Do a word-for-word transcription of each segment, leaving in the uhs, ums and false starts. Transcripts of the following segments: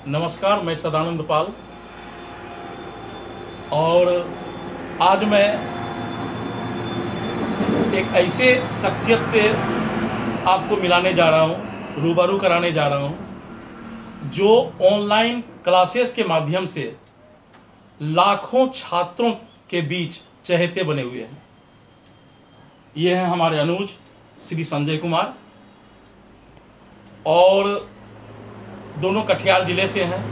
नमस्कार, मैं सदानंद पाल और आज मैं एक ऐसे शख्सियत से आपको मिलाने जा रहा हूँ, रूबरू कराने जा रहा हूँ, जो ऑनलाइन क्लासेस के माध्यम से लाखों छात्रों के बीच चहेते बने हुए हैं। ये हैं हमारे अनुज श्री संजय कुमार और दोनों कटिहार जिले से हैं।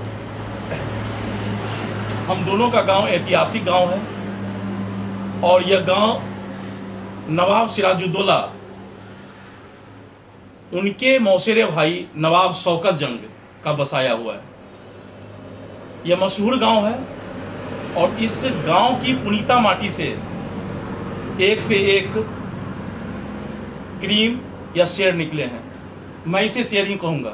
हम दोनों का गांव ऐतिहासिक गांव है और यह गांव नवाब सिराजुद्दौला उनके मौसेरे भाई नवाब शौकत जंग का बसाया हुआ है। यह मशहूर गांव है और इस गांव की पुनीता माटी से एक से एक क्रीम या शेर निकले हैं। मैं इसे शेयरिंग कहूँगा।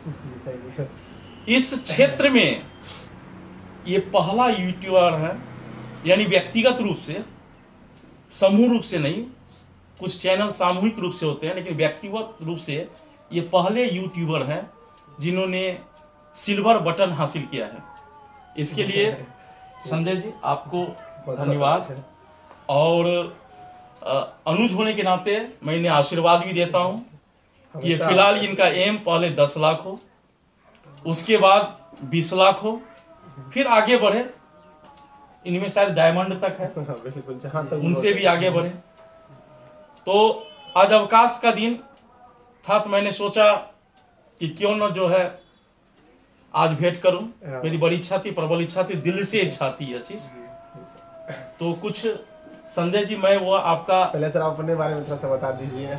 इस क्षेत्र में ये पहला यूट्यूबर है, यानी व्यक्तिगत रूप से, समूह रूप से नहीं। कुछ चैनल सामूहिक रूप से होते हैं, लेकिन व्यक्तिगत रूप से ये पहले यूट्यूबर हैं जिन्होंने सिल्वर बटन हासिल किया है। इसके लिए संजय जी आपको धन्यवाद। और अनुज होने के नाते मैं इन्हें आशीर्वाद भी देता हूँ कि ये फिलहाल इनका एम पहले दस लाख हो, उसके बाद बीस लाख हो, फिर आगे बढ़े। इनमें शायद डायमंड तक है, उनसे भी आगे बढ़े। तो आज अवकाश का दिन था तो मैंने सोचा कि क्यों न जो है आज भेंट करूं। मेरी बड़ी इच्छा थी, प्रबल इच्छा थी, दिल से इच्छा थी यह चीज। तो कुछ संजय जी, मैं वो आपका पहले सर आप अपने बारे में थोड़ा सा बता दीजिए।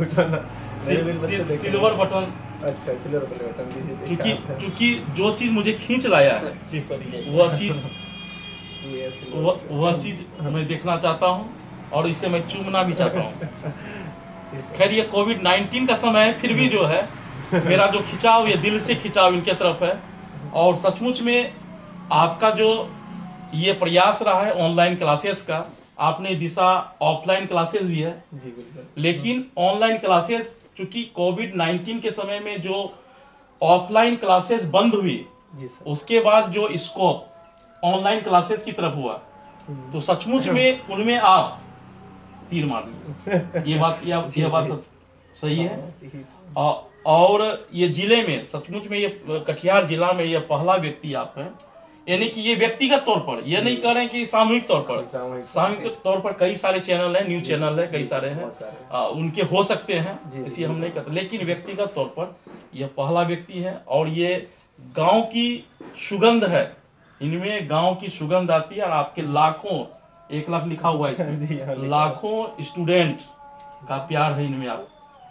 Silver button. अच्छा, सिल्वर बटन दीजिए। क्योंकि क्योंकि जो चीज मुझे खींच लाया है जी सॉरी वह चीज वह वह चीज मैं देखना चाहता हूँ और इसे मैं चूमना भी चाहता हूँ। खैर ये कोविड नाइन्टीन का समय है, फिर भी जो है मेरा जो खिंचाव, ये दिल से खिंचाव इनके तरफ है। और सचमुच में आपका जो ये प्रयास रहा है ऑनलाइन क्लासेस का, आपने दिशा ऑफलाइन क्लासेस भी है जी बिल्कुल, लेकिन ऑनलाइन क्लासेस, चूंकि कोविड नाइन्टीन के समय में जो ऑफलाइन क्लासेस बंद हुई, जी सर, उसके बाद जो स्कोप ऑनलाइन क्लासेस की तरफ हुआ, तो सचमुच में उनमें आप तीर मार लिए। ये बात यह यह बात सब सही है। और ये जिले में सचमुच में, ये कटिहार जिला में ये पहला व्यक्ति आप हैं। यानी कि ये व्यक्तिगत तौर पर, ये नहीं कह रहे हैं कि सामूहिक तौर पर, सामूहिक तौर पर कई सारे चैनल हैं, न्यूज चैनल है, कई सारे हैं, आ, उनके हो सकते हैं, इसलिए हम नहीं कहते, लेकिन व्यक्तिगत तौर पर यह पहला व्यक्ति है। और ये गांव की सुगंध है, इनमें गांव की सुगंध आती है। और आपके लाखों, एक लाख लिखा हुआ है इसमें, लाखों स्टूडेंट का प्यार है इनमें आप।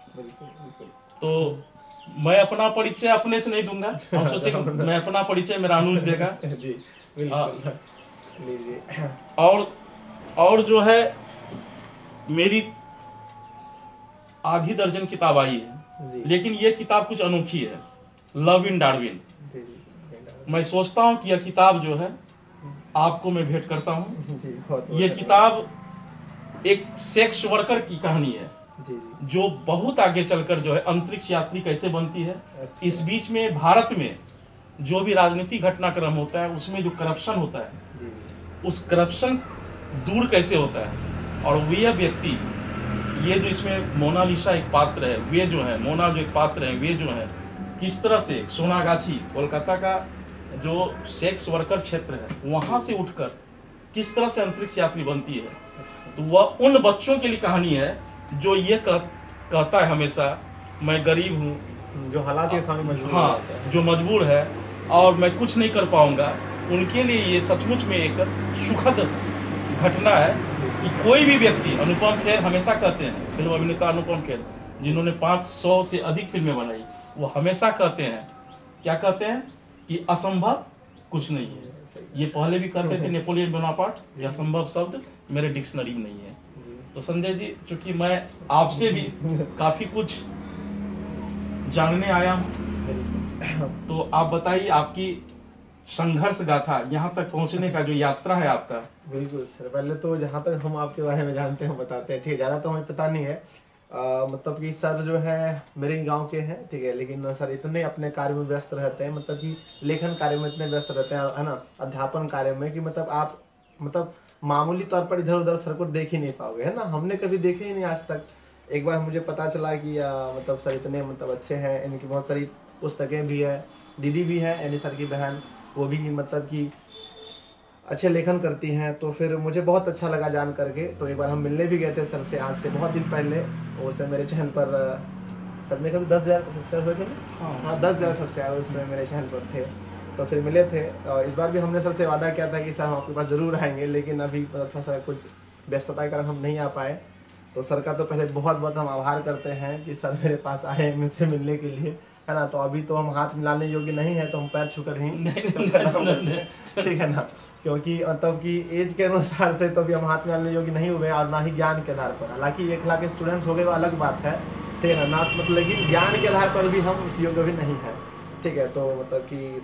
तो मैं अपना परिचय अपने से नहीं दूंगा, हम सोचे मैं अपना परिचय मेरा अनुज देगा जी बिल्कुल लीजिए। और और जो है मेरी आधी दर्जन किताब आई है, लेकिन ये किताब कुछ अनोखी है, लव इन डार्विन। जी जी मैं सोचता हूँ कि यह किताब जो है आपको मैं भेंट करता हूँ। जी, बहुत ये किताब एक सेक्स वर्कर की कहानी है, जी जी, जो बहुत आगे चलकर जो है अंतरिक्ष यात्री कैसे बनती है। अच्छा। इस बीच में भारत में जो भी राजनीतिक घटनाक्रम होता है, उसमें जो करप्शन होता है, जी जी, उस करप्शन दूर कैसे होता है। और वे व्यक्ति, ये जो इसमें मोनालिसा एक पात्र है, वे जो है मोना जो एक पात्र है, वे जो है किस तरह से सोनागाछी कोलकाता का जो सेक्स वर्कर क्षेत्र है, वहाँ से उठकर किस तरह से अंतरिक्ष यात्री बनती है। अच्छा। तो वह उन बच्चों के लिए कहानी है जो ये कह, कहता है हमेशा, मैं गरीब हूँ, जो हालात के सामने मजबूर हो हाँ, जाता है, जो मजबूर है और मैं कुछ नहीं कर पाऊंगा, उनके लिए ये सचमुच में एक सुखद घटना है कि कोई भी व्यक्ति, अनुपम खेर हमेशा कहते हैं, फिल्म अभिनेता अनुपम खेर जिन्होंने पाँच सौ से अधिक फिल्में बनाई, वो हमेशा कहते हैं, क्या कहते हैं कि असंभव कुछ नहीं है। ये पहले भी कहते थे नेपोलियन बोनापार्ट, यह असंभव शब्द मेरे डिक्शनरी में नहीं है। तो संजय जी, चूंकि मैं आपसे भी काफी कुछ जानने आया हूँ, तो आप बताइए आपकी संघर्ष गाथा, यहाँ तक पहुँचने का जो यात्रा है आपका। बिल्कुल सर, पहले तो जहाँ तक हम आपके बारे में जानते हैं बताते हैं, ठीक है, ज़्यादा तो हमें पता नहीं है। आ, मतलब कि सर जो है मेरे ही गांव के हैं, ठीक है, लेकिन सर इतने अपने कार्य में व्यस्त रहते हैं, मतलब कि लेखन कार्य में इतने व्यस्त रहते हैं, है ना, अध्यापन कार्य में, कि मतलब आप मतलब मामूली तौर पर इधर उधर सर को देख ही नहीं पाओगे, है ना, हमने कभी देखे ही नहीं आज तक। एक बार मुझे पता चला कि आ, मतलब सर इतने मतलब अच्छे हैं, इनकी बहुत सारी पुस्तकें भी है, दीदी भी है यानी सर की बहन, वो भी मतलब कि अच्छे लेखन करती हैं, तो फिर मुझे बहुत अच्छा लगा जान करके। तो एक बार हम मिलने भी गए थे सर से, आज से बहुत दिन पहले, वो सर मेरे चैनल पर सर में कभी दस हज़ार सब्सक्राइबर हुए थे ना, हाँ दस हज़ार सब्सक्राइबर उस समय मेरे चैनल पर थे। तो फिर मिले थे, और इस बार भी हमने सर से वादा किया था कि सर हम आपके पास ज़रूर आएंगे, लेकिन अभी थोड़ा सा कुछ व्यस्तता के कारण हम नहीं आ पाए। तो सर का तो पहले बहुत बहुत हम आभार करते हैं कि सर मेरे पास आए मुझसे मिलने के लिए, है ना। तो अभी तो हम हाथ मिलाने योग्य नहीं है, तो हम पैर छूकर ही ठीक है ना, क्योंकि मतलब कि एज के अनुसार से तो अभी हम हाथ मिलाने योग्य नहीं हुए, और ना ही ज्ञान के आधार पर। हालांकि एक लाख स्टूडेंट्स हो गए वो अलग बात है, ठीक है ना, ना मतलब लेकिन ज्ञान के आधार पर भी हम उस योग्य भी नहीं है, ठीक है। तो मतलब कि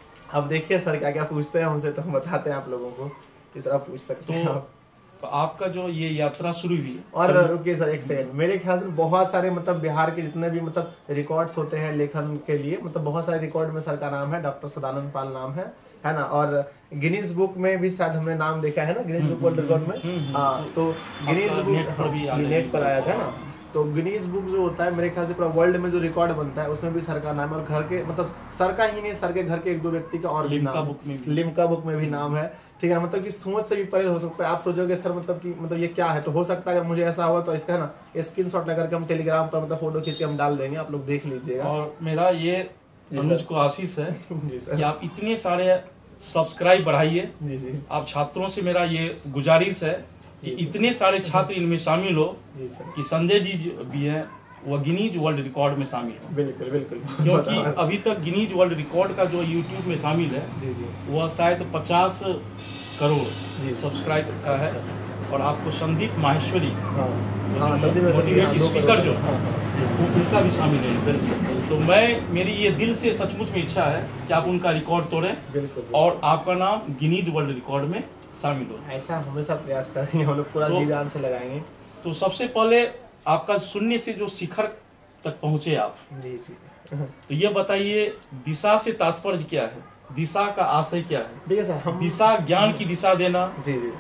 अब देखिए सर क्या क्या पूछते हैं हमसे, तो हम बताते हैं आप लोगों को कि सर आप पूछ सकते हैं आप। तो आपका जो ये यात्रा शुरू हुई, और रुकिए सर एक सेकंड, मेरे ख्याल से बहुत सारे मतलब बिहार के जितने भी मतलब रिकॉर्ड्स होते हैं लेखन के लिए, मतलब बहुत सारे रिकॉर्ड में सर का नाम है, डॉक्टर सदानंद पाल नाम है है ना। और गिनीज बुक में भी शायद हमने नाम देखा है ना, गिनीज बुक वर्ल्ड रिकॉर्ड में, हाँ। तो गिनीज बुक नेट पर आया था ना, तो गिनीज बुक जो होता है मेरे ख्याल से पूरा वर्ल्ड में जो रिकॉर्ड बनता है उसमें भी सर का नाम है, और घर के मतलब सर का ही नहीं, सर के घर के एक दो व्यक्ति का और भी नाम, बुक में भी। लिम्का बुक में भी नाम है, ठीक है। मतलब कि सोच से भी परे हो सकता है, आप सोचोगे सर मतलब कि मतलब ये क्या है, तो हो सकता है अगर मुझे ऐसा हुआ तो इसका है ना स्क्रीनशॉट लेकर के हम टेलीग्राम पर मतलब फोटो खींच के हम डाल देंगे, आप लोग देख लीजिएगा। और मेरा ये अनुज को आशीष है जी सर, कि आप इतने सारे सब्सक्राइब बढ़ाइए। जी जी आप छात्रों से मेरा ये गुजारिश है कि इतने सारे छात्र इनमें शामिल हो जी सर, कि संजय जी जो भी हैं वो गिनीज वर्ल्ड रिकॉर्ड में शामिल हो, बिल्कुल बिल्कुल, क्योंकि अभी तक गिनीज वर्ल्ड रिकॉर्ड का जो यूट्यूब में शामिल है जी जी वह शायद पचास करोड़ जी सब्सक्राइब का है। अच्छा। और आपको संदीप माहेश्वरी हाँ हाँ संदीप में मोटिवेट स्पीकर जो हाँ हाँ जी जी वो उनका भी शामिल है। बिल्कुल तो मैं मेरी ये दिल से सचमुच में इच्छा है कि आप उनका रिकॉर्ड तोड़ें बिल्कुल, और आपका नाम गिनीज वर्ल्ड रिकॉर्ड में शामिल हो। ऐसा हमेशा प्रयास करेंगे, हम लोग पूरा तो- जी जान से लगाएंगे। तो सबसे पहले आपका शून्य से जो शिखर तक पहुंचे आप, जी जी तो ये बताइए दिशा से तात्पर्य क्या है, दिशा का आशय क्या है? देखिए सर हम दिशा ज्ञान की दिशा देना, जी जी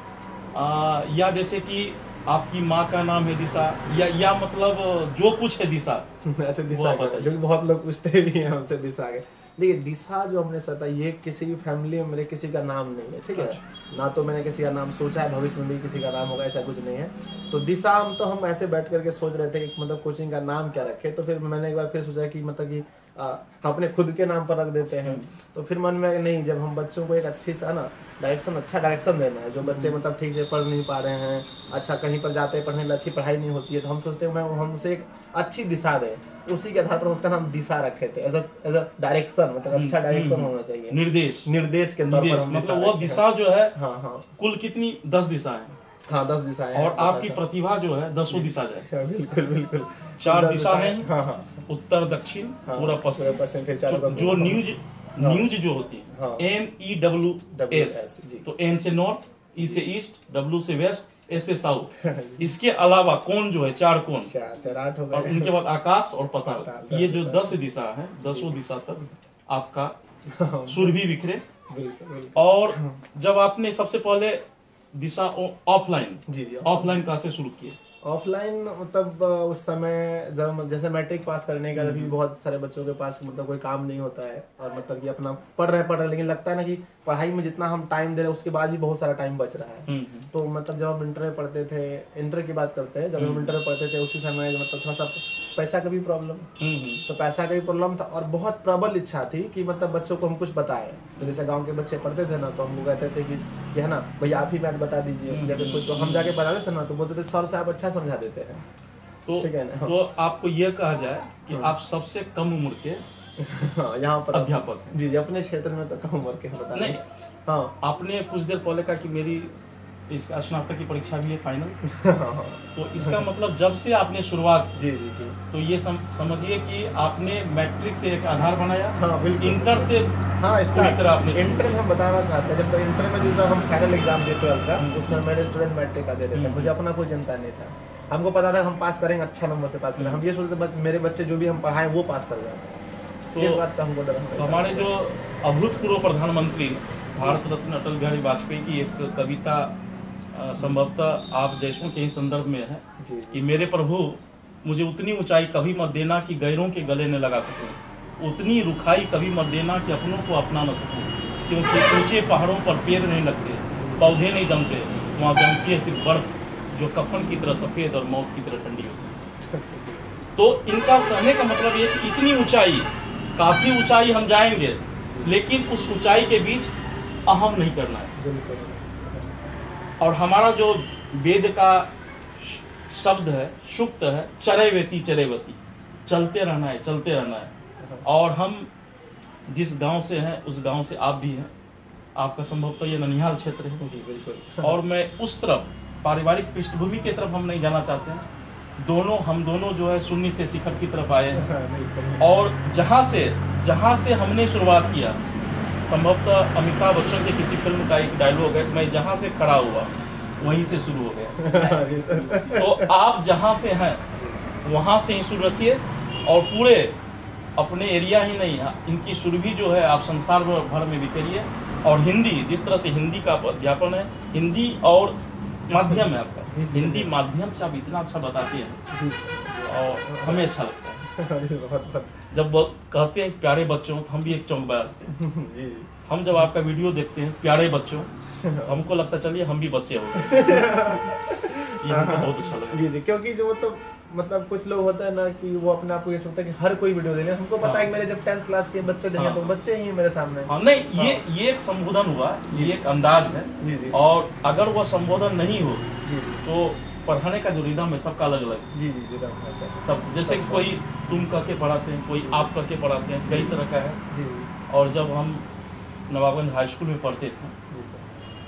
आ, या जैसे कि आपकी माँ का नाम है दिशा, या या मतलब जो कुछ है दिशा। अच्छा दिशा वो का, बताइए। जो कि बहुत लोग पूछते भी हैं हमसे दिशा के। देखिए दिशा जो हमने सोचा ये किसी भी फैमिली में मेरे किसी का नाम नहीं है, ठीक है, ना तो मैंने किसी का नाम सोचा है, भविष्य में भी किसी का नाम होगा ऐसा कुछ नहीं है। तो दिशा हम तो हम ऐसे बैठ करके सोच रहे थे कि मतलब कोचिंग का नाम क्या रखे, तो फिर मैंने एक बार फिर सोचा कि मतलब कि आ, अपने खुद के नाम पर रख देते हैं। तो फिर मन में नहीं, जब हम बच्चों को एक अच्छी सा ना डायरेक्शन, अच्छा डायरेक्शन देना है, जो बच्चे मतलब ठीक से पढ़ नहीं पा रहे हैं, अच्छा कहीं पर जाते पढ़ने में अच्छी पढ़ाई नहीं होती है, तो हम सोचते हैं मैं हम उसे एक अच्छी दिशा दें, उसी के आधार पर उसका नाम दिशा रखे थे, एज एज अ डायरेक्शन, मतलब अच्छा डायरेक्शन होना चाहिए, निर्देश निर्देश के तौर पर हम मतलब वो दिशा जो है हाँ हाँ कुल कितनी दस दिशा है, हाँ दस दिशाएं और आपकी प्रतिभा जो है दसों दिशा जाए। बिल्कुल बिल्कुल चार दस दिशा है, हाँ हाँ उत्तर दक्षिण हाँ, पूरा पश्चिम। पश्चिम फिर चारों जो, तरफ जो हाँ, न्यूज हाँ, न्यूज जो होती हाँ, है N E W W S, S जी तो एन से नॉर्थ, ई से ईस्ट, डब्ल्यू से वेस्ट, एस से साउथ। इसके अलावा कौन जो है चार कौन, चार चार आठ हो और गए। उनके बाद आकाश और पताल, पताल, ये जो दिशा। दस दिशा है, दसों दिशा तक आपका सुर भी बिखरे। बिल्कुल बिल्कुल और जब आपने सबसे पहले दिशा ऑफलाइन जी जी ऑफलाइन क्लास से शुरू किए, ऑफलाइन मतलब उस समय जब जैसे मैट्रिक पास करने का भी बहुत सारे बच्चों के पास मतलब कोई काम नहीं होता है, और मतलब कि अपना पढ़ रहे पढ़ रहे लेकिन लगता है ना कि पढ़ाई में जितना हम टाइम दे रहे हैं उसके बाद भी बहुत सारा टाइम बच रहा है। तो मतलब जब हम इंटर में पढ़ते थे, इंटर की बात करते हैं, जब हम इंटर में पढ़ते थे उसी समय मतलब थोड़ा सा पैसा का भी प्रॉब्लम, तो पैसा का भी प्रॉब्लम था, और बहुत प्रबल इच्छा थी कि मतलब बच्चों को हम कुछ बताएं। तो जैसे गाँव के बच्चे पढ़ते थे ना, तो हम कहते थे कि है ना भैया आप ही मैथ बता दीजिए, या फिर कुछ, तो हम जाके पढ़ाते थे ना, तो बोलते थे सर से आप अच्छा समझा देते हैं। तो ठीक है ना, तो आपको यह कहा जाए कि आप सबसे कम उम्र के हाँ यहाँ पर अध्यापक हैं। जी जी अपने क्षेत्र में तो कम उम्र के बता नहीं, हाँ आपने कुछ देर पहले कहा कि मेरी इस स्नातक की परीक्षा भी है फाइनल, हाँ तो इसका मतलब जब से आपने शुरुआत की, जी जी जी तो ये सम, समझिए कि आपने मैट्रिक से एक आधार बनाया, हाँ बिल्कुल, इंटर से हाँ पूरी स्टार्ट तरह आपने इंटर में हम बताना चाहते हैं, जब तक इंटर में जिस हम फाइनल एग्जाम दिए ट्वेल्थ का, उस समय मेरे स्टूडेंट मैट्रिक का दे रहे थे, मुझे अपना कोई चिंता नहीं था, हमको पता था हम पास करेंगे, अच्छा नंबर से पास करेंगे, हम ये सोचते बस मेरे बच्चे जो भी हम पढ़ाएं वो पास कर जाए, तो इस बात का हमको डर तो हमारे जो अभूतपूर्व प्रधानमंत्री भारत रत्न अटल बिहारी वाजपेयी की एक कविता अ, संभवतः आप जैसों के ही संदर्भ में है जी कि मेरे प्रभु मुझे उतनी ऊंचाई कभी मत देना कि गैरों के गले न लगा सकूं, उतनी रुखाई कभी मत देना कि अपनों को अपना न सकूं, क्योंकि ऊंचे पहाड़ों पर पेड़ नहीं लगते, पौधे नहीं जमते, वहाँ जमती है सिर्फ बर्फ जो कफन की तरह सफ़ेद और मौत की तरह ठंडी होती है। तो इनका कहने का मतलब ये कि इतनी ऊंचाई, काफ़ी ऊंचाई हम जाएंगे, लेकिन उस ऊंचाई के बीच अहम नहीं करना है। और हमारा जो वेद का शब्द है, सूक्त है, चरैवेति चरैवती, चलते रहना है, चलते रहना है। और हम जिस गांव से हैं उस गांव से आप भी हैं, आपका संभवतः ये ननिहाल क्षेत्र है जी बिल्कुल। और मैं उस तरफ पारिवारिक पृष्ठभूमि की तरफ हम नहीं जाना चाहते हैं, दोनों हम दोनों जो है शून्य से शिखर की तरफ आए हैं। और जहाँ से जहाँ से हमने शुरुआत किया, संभवतः अमिताभ बच्चन के किसी फिल्म का एक डायलॉग है, मैं जहाँ से खड़ा हुआ वहीं से शुरू हो गया। तो आप जहाँ से हैं वहाँ से ही शुरू रखिए और पूरे अपने एरिया ही नहीं, इनकी सुरभि जो है आप संसार भर में बिखेरिए। और हिंदी, जिस तरह से हिंदी का अध्यापन है, हिंदी और माध्यम है आपका, हिंदी माध्यम से आप इतना अच्छा बताती हैं जी और हमें अच्छा लगता है। बहुत बहुत जब वो कहते हैं प्यारे बच्चों, तो हम भी एक चौंक बैठते हैं। जी जी। हम जब आपका वीडियो देखते हैं प्यारे बच्चों, तो हमको लगता है चलिए हम भी बच्चे हो गए। ये हमको बहुत अच्छा लगा। जी जी, क्योंकि जो मतलब मतलब कुछ लोग होता है ना कि वो अपने आप को ये सोचता है कि हर कोई वीडियो देने, हमको पता हाँ। है कि मेरे जब टेंथ क्लास के बच्चे देखें हाँ। तो बच्चे ही हैं मेरे सामने। हाँ, नहीं हाँ। ये ये एक संबोधन हुआ, ये एक अंदाज है। जी जी और अगर वह संबोधन नहीं हो जी जी तो पढ़ाने का जो रिदम है सबका अलग अलग है। जी जी जी दाम है सर। सब जैसे सब- कोई तुम करके पढ़ाते हैं, कोई आप करके पढ़ाते हैं, कई तरह का है। जी जी और जब हम नवाबगंज हाई स्कूल में पढ़ते थे जी सर।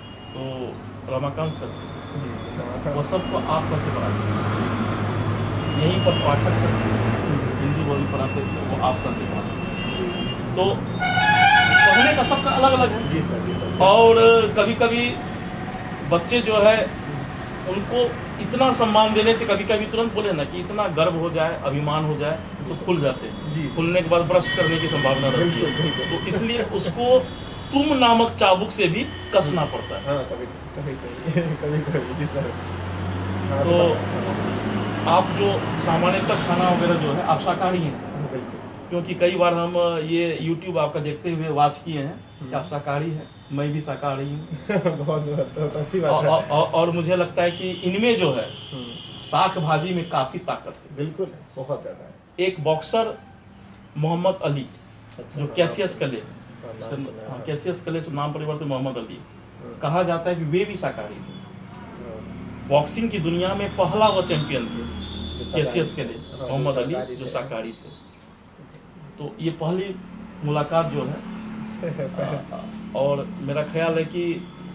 तो रमाकांत सर जी जी वो सबको आप करके पढ़ाते थे। यहीं पर पाठक सर हिंदी बोली पढ़ाते थे, वो आप करके पढ़ाते थे। तो पढ़ने का सबका अलग अलग है। जी सर जी सर। और कभी कभी बच्चे जो है उनको इतना सम्मान देने से कभी कभी तुरंत बोले ना कि इतना गर्व हो जाए, अभिमान हो जाए, तो फूल जाते हैं। जी। फूलने के बाद भ्रष्ट करने की संभावना रहती बिल्कुल, है। बिल्कुल। तो इसलिए उसको तुम नामक चाबुक से भी कसना पड़ता है। हाँ कभी कभी कभी कभी कभी जी सर। हाँ, तो सर। आप जो सामान्यतः खाना वगैरह जो है आप शाकाहारी हैं सर, बिल्कुल। क्योंकि कई बार हम ये यूट्यूब आपका देखते हुए वॉच किए हैं कि आप शाकाहारी हैं, मैं भी शाकाहारी हूँ। बहुत बहुत बहुत अच्छी बात और, है। और, और मुझे लगता है कि इनमें जो है हम्म, साग भाजी में काफ़ी ताकत है। बिल्कुल बहुत ज्यादा है। एक बॉक्सर मोहम्मद अली अच्छा, जो हाँ, कैसियस कले, हाँ, नाम सुना है, हाँ, हाँ। कैसियस कले से नाम परिवर्तन मोहम्मद अली, कहा जाता है कि वे भी शाकाहारी थे। हाँ, बॉक्सिंग की दुनिया में पहला वो चैंपियन थे जो शाकाहारी कैसियस कले, हाँ, जो मोहम्मद अली शाकाहारी जो थे। शाकाहारी थे। तो ये पहली मुलाकात जो है आ, और मेरा ख्याल है कि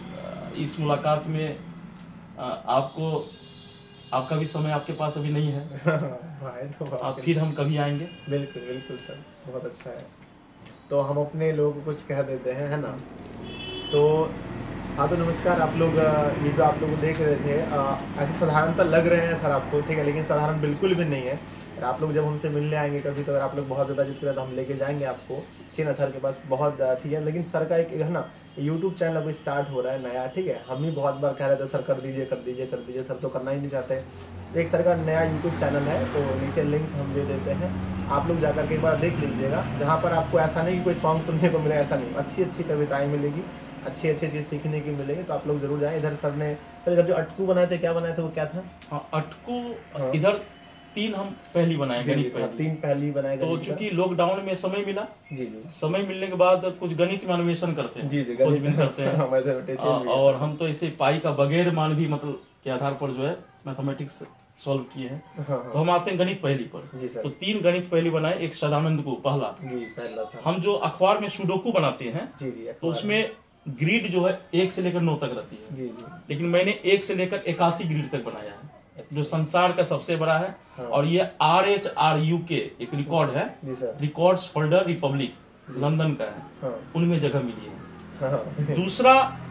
इस मुलाकात में आ, आपको आपका भी समय आपके पास अभी नहीं है। भाई तो बात आप फिर हम कभी आएंगे। बिल्कुल बिल्कुल सर, बहुत अच्छा है। तो हम अपने लोगों को कुछ कह देते हैं, है ना। तो हाँ, तो नमस्कार आप लोग। ये जो आप लोग देख रहे थे ऐसे साधारणतः लग रहे हैं सर आपको, ठीक है, लेकिन साधारण बिल्कुल भी नहीं है। और आप लोग जब हमसे मिलने आएंगे कभी, तो अगर आप लोग बहुत ज़्यादा जिद करें तो हम लेके जाएंगे आपको, ठीक है ना। सर के पास बहुत ज़्यादा, ठीक है, लेकिन सर का एक है ना यूट्यूब चैनल अभी स्टार्ट हो रहा है नया, ठीक है। हम भी बहुत बार कह रहे थे सर कर दीजिए कर दीजिए कर दीजिए, सर तो करना ही नहीं चाहते। तो एक सर का नया यूट्यूब चैनल है, तो नीचे लिंक हम दे देते हैं, आप लोग जाकर के एक बार देख लीजिएगा। जहाँ पर आपको ऐसा नहीं कि कोई सॉन्ग सुनने को मिले, ऐसा नहीं, अच्छी अच्छी कविताएँ मिलेगी, अच्छी अच्छी चीज़ सीखने की मिलेगी। तो आप लोग जरूर जाएं। इधर सर ने सर इधर जो अटकू बनाए थे, क्या बनाए थे वो क्या था? हाँ, अटकू इधर तीन हम पहली बनाए, जी, गणित जी, हाँ, पहली। तीन पहली बनाए तो गणित का। चूंकि लॉकडाउन में समय मिला, जी जी समय मिलने के बाद कुछ गणित में अन्वेषण करते हैं, जी जी खोजबीन करते हैं। हाँ, mathematician भी है और सर। हम तो इसे पाई का बगैर मान भी मतलब के आधार पर जो है मैथमेटिक्स सॉल्व किए हैं। हाँ, हाँ। तो हम आते हैं गणित पहली पर। जी सर। तो तीन गणित पहली बनाए, एक सदानंद को पहला। जी पहला था। हम जो अखबार में सुडोकू बनाते हैं जी जी तो अखबार उसमें ग्रीड जो है एक से लेकर नौ तक रहती है, में। जी जी लेकिन मैंने एक से लेकर इक्यासी ग्रीड तक बनाया है, अच्छा। जो संसार का सबसे बड़ा है। हाँ। और ये आर एच आर यू के एक रिकॉर्ड है, जी sir. Records holder republic London का है, हाँ उनमें जगह मिली है। हाँ दूसरा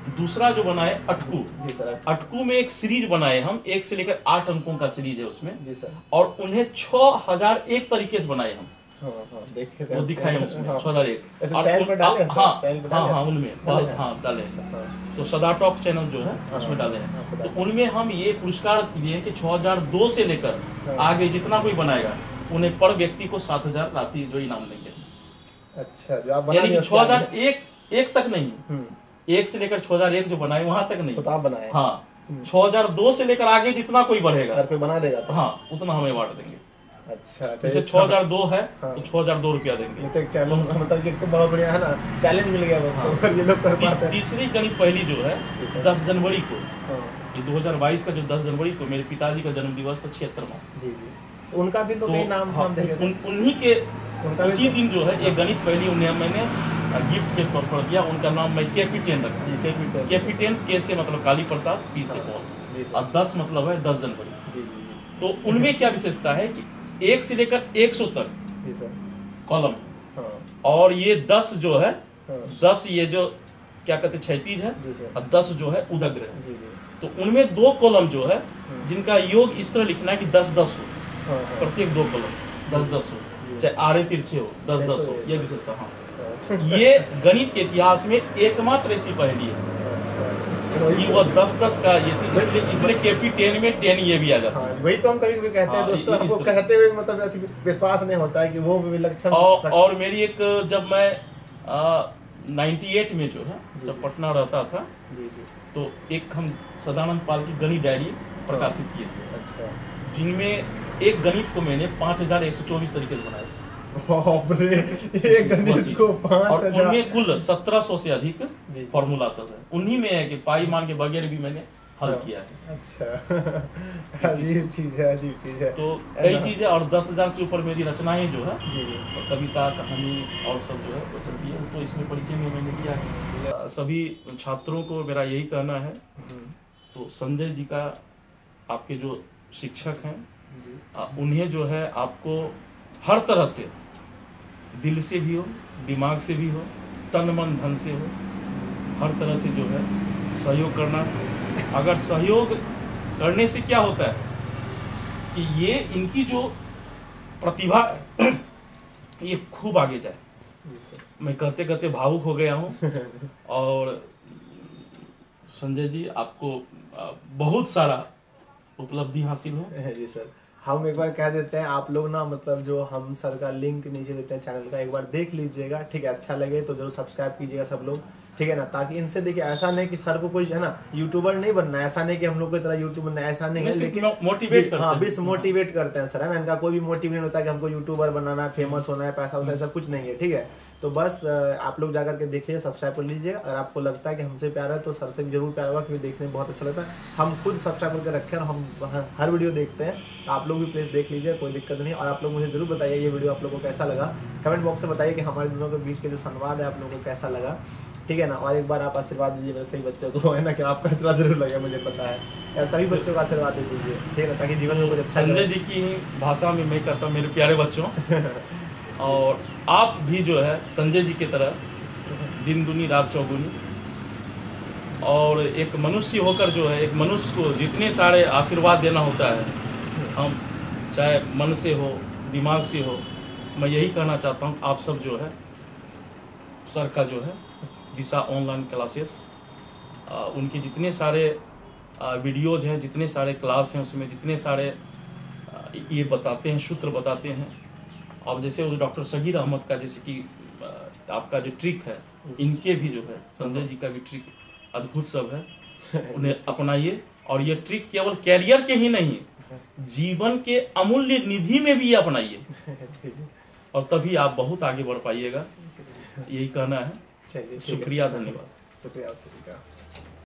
दूसरा जो बनाए अटकू, जी सर। अटकू में एक सीरीज बनाए हम, एक से लेकर आठ अंकों का सीरीज है उसमें जी सर। और उन्हें छह हजार एक तरीके से बनाए हम। हाँ हाँ देखे थे, वो अच्छा। दिखाए उसमें हाँ। छह हजार एक। ऐसे और चैनल उन- पर डाले हैं सर? हाँ चैनल पर हाँ डाले हाँ हैं? उनमें डाले हैं? हाँ डाले हैं। हाँ। तो सदा टॉक चैनल जो है हाँ, उसमें डाले हाँ, हैं। सदा तो टॉक। उनमें हम ये पुरस्कार दिए कि छह हजार दो से लेकर हाँ। आगे जितना कोई बनाएगा उन्हें पर व्यक्ति को सात हजार राशि जो इनाम देंगे। अच्छा, जो आप बना यानी दिए कि उसके छह हजार आगे? एक एक तक नहीं, हम्म, एक से लेकर छह हजार एक जो बनाए वहां तक नहीं। वो तो आप बनाए। हाँ, छह हजार दो से लेकर आगे जितना कोई बढ़ेगा अगर कोई बना देगा तो? हाँ उतना हम अवार्ड देंगे। अच्छा, जैसे अच्छा। छह हजार दो है हाँ। तो छह हजार दो रुपया देंगे। ये तो एक चैनल मतलब कि एक तो बहुत बढ़िया है ना, चैलेंज मिल गया बच्चों को, ये लोग कर ती, पाते हैं। तीसरी गणित पहली जो है जी सर। दस जनवरी को, हाँ, ये दो हजार बाईस का जो दस जनवरी को मेरे पिताजी का जन्म दिवस था छिहत्तरवां। जी जी। तो उनका भी तो तो कई नाम हाँ, हम देखे थे। उन, उन्हीं के उनका भी उसी तो- दिन जो है एक गणित पहली उन्हें मैंने गिफ्ट के तौर पर दिया। उनका नाम मैं केपीटेन रखा। जी के केपीटेन के से मतलब काली प्रसाद, पी से हाँ, पॉल जी सर। और दस मतलब है दस जनवरी। जी जी जी। तो उनमें क्या विशेषता है कि एक से लेकर एक सौ तक जी सर। कॉलम हाँ और ये दस जो है हाँ। दस ये जो क्या कहते क्षैतिज है जी सर। और दस जो है उदग्र है। जी जी। तो उनमें दो कॉलम जो है जिनका योग इस तरह लिखना है कि दस दस हो, हाँ हाँ। प्रत्येक दो कॉलम दस दस हो, जी। चाहे आड़े तिरछे हो दस ऐसे दस हो, हो, ये विशेषता। हाँ, हाँ। ये गणित के इतिहास में एकमात्र ऐसी पहेली है अच्छा, कि वही वो तो- दस दस का ये चीज, इसलिए इसलिए केपी टेन में टेन ये भी आ जाता है। हाँ, वही तो हम कभी कभी कहते हैं हाँ, दोस्तों, इस हमको तरह से। कहते हुए मतलब अति विश्वास नहीं होता है कि वो विलक्षण और सक- और मेरी एक जब मैं नाइन्टी एट में जो है जी, जब जी। पटना रहता था जी जी। तो एक हम सदानंद पाल की गणित डायरी प्रकाशित किए थे, अच्छा, जिनमें एक गणित को मैंने पाँच हजार एक सौ चौबीस तरीके से बनाया था। बाप रे, एक गणित को पाँच और हजार उनमें कुल सत्रह सौ से अधिक जी, जी। फॉर्मूला सब है। उन्हीं में है कि पाई मान के बगैर भी मैंने हल हाँ। किया है। अच्छा, अजीब चीज है, अजीब चीज है। तो कई चीजें और दस हजार से ऊपर मेरी रचनाएं जो है जी जी। और कविता कहानी और सब जो है वो सब भी है। तो इसमें परिचय में मैंने दिया है। सभी छात्रों को मेरा यही कहना है, हम्म, तो संजय जी का आपके जो शिक्षक हैं जी आ, उन्हें जो है आपको हर तरह से, दिल से भी हो, दिमाग से भी हो, तन मन धन से हो, हर तरह से जो है सहयोग करना है। अगर सहयोग करने से क्या होता है कि ये इनकी जो प्रतिभा है ये खूब आगे जाए। जी सर। मैं कहते कहते भावुक हो गया हूँ। और संजय जी आपको आ, बहुत सारा उपलब्धि हासिल हो। जी सर। हम एक बार कह देते हैं, आप लोग ना मतलब जो हम सर का लिंक नीचे देते हैं चैनल का, एक बार देख लीजिएगा, ठीक है? अच्छा लगे तो जरूर सब्सक्राइब कीजिएगा सब लोग, ठीक है ना? ताकि इनसे देखिए, ऐसा नहीं कि सर को कोई है ना यूट्यूबर नहीं बनना है, ऐसा नहीं कि हम लोग की तरह यूट्यूबर बनना है, ऐसा नहीं है, लेकिन मोटिवेट करते हाँ हैं। बस मोटिवेट करते हैं सर, है ना? इनका कोई भी मोटिव नहीं होता है कि हमको यूट्यूबर बनाना है, फेमस होना है, पैसा वैसा सब कुछ नहीं है, ठीक है? तो बस आप लोग जाकर के देखिए, सब्सक्राइब कर लीजिए। अगर आपको लगता है कि हमसे प्यार है तो सर से भी जरूर प्यार होगा, क्योंकि देखने में बहुत अच्छा लगता है। हम खुद सब्सक्राइब करके रखे हैं और हम हर, हर वीडियो देखते हैं। आप लोग भी प्लीज़ देख लीजिए, कोई दिक्कत नहीं। और आप लोग मुझे जरूर बताइए ये वीडियो आप लोगों को कैसा लगा, कमेंट बॉक्स में बताइए कि हमारे दोनों के बीच के जो संवाद है आप लोगों को कैसा लगा, ठीक है ना? और एक बार आप आशीर्वाद दीजिए मेरे सही बच्चों को, है ना? कि आपका आशीर्वाद जरूर लगे, मुझे पता है यार। सभी बच्चों का आशीर्वाद दे दीजिए, ठीक है ना? ताकि जीवन में कुछ अच्छा संजय जी की भाषा में मैं कहता हूँ, मेरे प्यारे बच्चों, और आप भी जो है संजय जी की तरह दिन दुनी रात चौगुनी, और एक मनुष्य होकर जो है, एक मनुष्य को जितने सारे आशीर्वाद देना होता है, हम चाहे मन से हो, दिमाग से हो, मैं यही कहना चाहता हूँ आप सब जो है सर का जो है दिशा ऑनलाइन क्लासेस, उनके जितने सारे वीडियोज हैं, जितने सारे क्लास हैं, उसमें जितने सारे आ, ये बताते हैं, सूत्र बताते हैं। अब जैसे वो डॉक्टर सगीर अहमद का, जैसे कि आ, आपका जो ट्रिक है, इनके भी जो है संजय जी का भी ट्रिक अद्भुत सब है, उन्हें अपनाइए। और ये ट्रिक केवल कैरियर के ही नहीं, जीवन के अमूल्य निधि में भी अपनाइए, और तभी आप बहुत आगे बढ़ पाइएगा। यही कहना है। चलिए, ठीक है, शुक्रिया, धन्यवाद। शुक्रिया, शुक्रिया।